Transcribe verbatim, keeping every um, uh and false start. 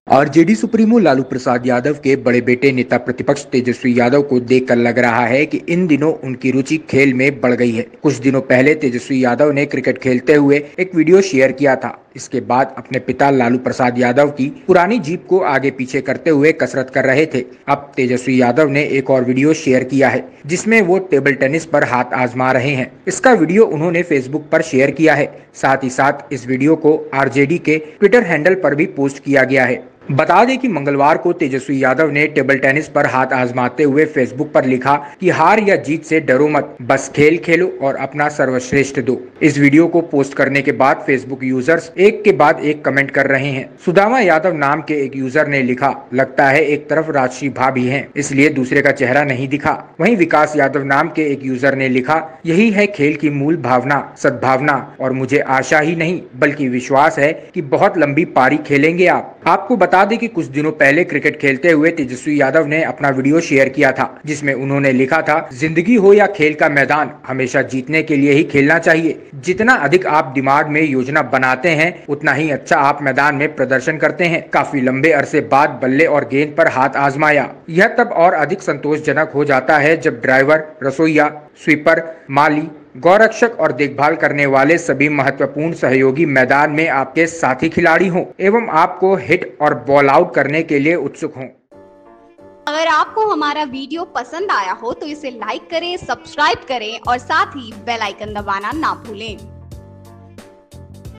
RJD supremo Lalu Prasad Yadav के बड़े बेटे नेता प्रतिपक्ष तेजस्वी यादव को देखकर लग रहा है कि इन दिनों उनकी रुचि खेल में बढ़ गई है। कुछ दिनों पहले तेजस्वी यादव ने क्रिकेट खेलते हुए एक वीडियो शेयर किया था। इसके बाद अपने पिता लालू प्रसाद यादव की पुरानी जीप को आगे पीछे करते हुए कसरत कर रहे थे। अब तेजस्वी यादव ने एक और वीडियो शेयर किया है जिसमें वो टेबल टेनिस पर हाथ आजमा रहे हैं। इसका वीडियो उन्होंने फेसबुक पर शेयर किया है। साथ ही साथ इस वीडियो को आरजेडी के ट्विटर हैंडल पर भी पोस्ट किया गया है। बता दें कि मंगलवार को तेजस्वी यादव ने टेबल टेनिस पर हाथ आजमाते हुए फेसबुक पर लिखा कि हार या जीत से डरो मत, बस खेल खेलो और अपना सर्वश्रेष्ठ दो। इस वीडियो को पोस्ट करने के बाद फेसबुक यूजर्स एक के बाद एक कमेंट कर रहे हैं। सुदामा यादव नाम के एक यूजर ने लिखा, लगता है एक तरफ राजश्री भाभी हैं, इसलिए दूसरे का चेहरा नहीं दिखा। वहीं विकास यादव नाम के एक यूजर ने लिखा, यही है खेल की मूल भावना, सद्भावना, और मुझे आशा ही नहीं बल्कि विश्वास है कि बहुत लंबी पारी खेलेंगे आप। आपको बता बता दें कि कुछ दिनों पहले क्रिकेट खेलते हुए तेजस्वी यादव ने अपना वीडियो शेयर किया था जिसमें उन्होंने लिखा था, जिंदगी हो या खेल का मैदान, हमेशा जीतने के लिए ही खेलना चाहिए। जितना अधिक आप दिमाग में योजना बनाते हैं उतना ही अच्छा आप मैदान में प्रदर्शन करते हैं। काफी लंबे अरसे बाद बल्ले और गेंद पर हाथ आजमाया। यह तब और अधिक संतोषजनक हो जाता है जब ड्राइवर, रसोईया, स्वीपर, माली, गौरक्षक और देखभाल करने वाले सभी महत्वपूर्ण सहयोगी मैदान में आपके साथी खिलाड़ी हों एवं आपको हिट और बॉल आउट करने के लिए उत्सुक हों। अगर आपको हमारा वीडियो पसंद आया हो तो इसे लाइक करें, सब्सक्राइब करें और साथ ही बेल आइकन दबाना ना भूलें।